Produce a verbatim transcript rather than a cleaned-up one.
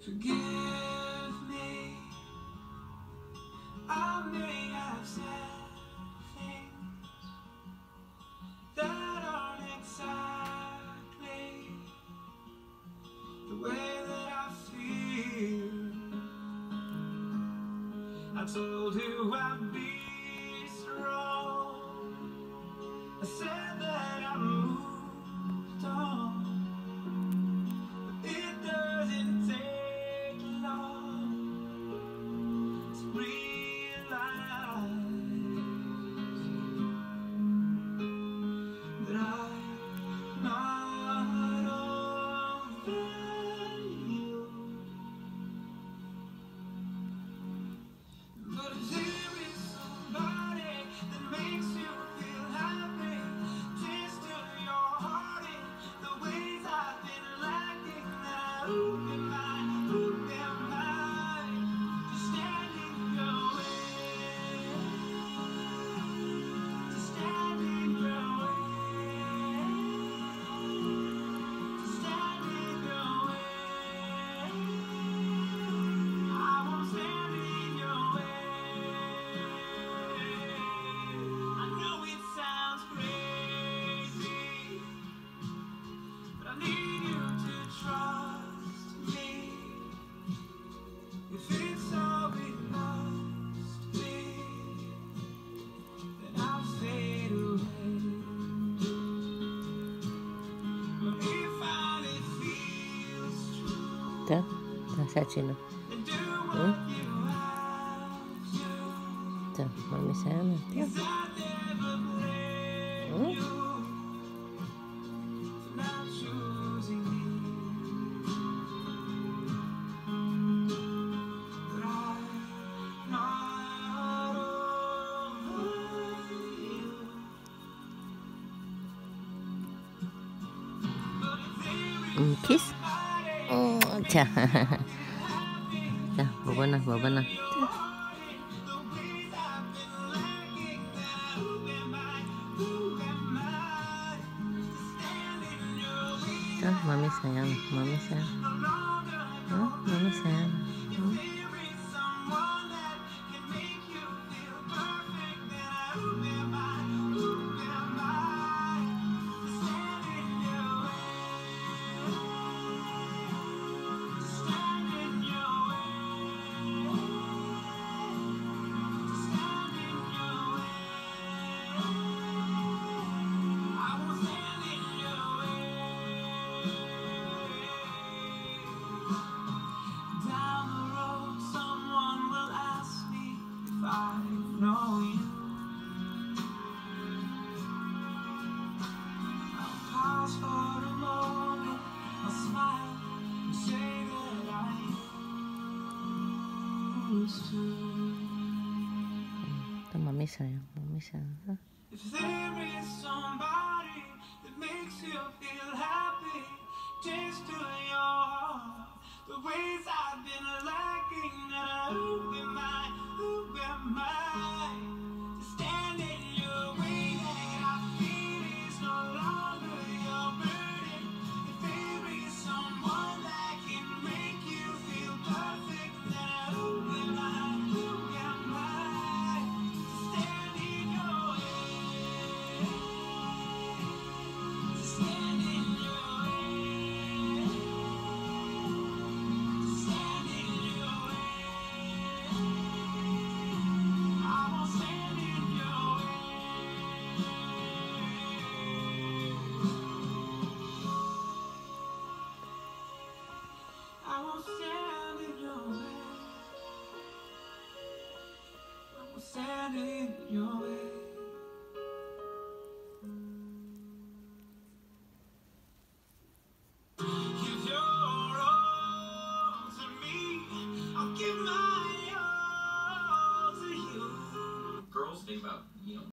Forgive me, I may have said things that aren't exactly the way that I feel. I told you I'd be strong. I said that I moved on. It doesn't take long to realize that I'm not over you. But if there is somebody that makes you feel happy, distill your heart in the ways I've been lacking. Now who am I, who am I to stand in your way, to stand in your way, to stand in your way. I won't stand in your way. I know it sounds crazy, but I need you to trust me. If it's all it must be, then I'll fade away. But if all it feels true, Ito, nasa sino? then do what Hmm? you have to. Ito, mami sana. Ito. 'Cause I never blame Hmm? you for not choosing me. But I'm not over you. But if there is Mm, kiss? somebody Oh, tiya. happy, Tiya, baba na, baba na. your heart in the ways I've been lacking, then who am I, who am I to stand in your way? Ito, mami sayang. Mami sayang. No longer Hmm? Mami sayang. if Hmm? there is someone that can make you feel perfect, then who am I, who am I to stand in your way, to stand in your way, to stand in your way. I won't stand in your way. Down the road, someone will ask me if I know you. I'll pause for a moment, I'll smile and say that I used to. Ito, mami sayang. Mami sayang. Ha? If there is somebody that makes you feel happy, just to your heart, the ways I've been lacking, and who am I, who am I to stand in your way? That I feel is no longer your burden. If there is someone that can make you feel perfect, then who am I, who am I to stand in your way, to stand in your way, to stand in your way. I won't stand in your way. I won't stand in your way. I won't stand in your way. Give your all to me. I'll give my all to you. Girls think about, you know,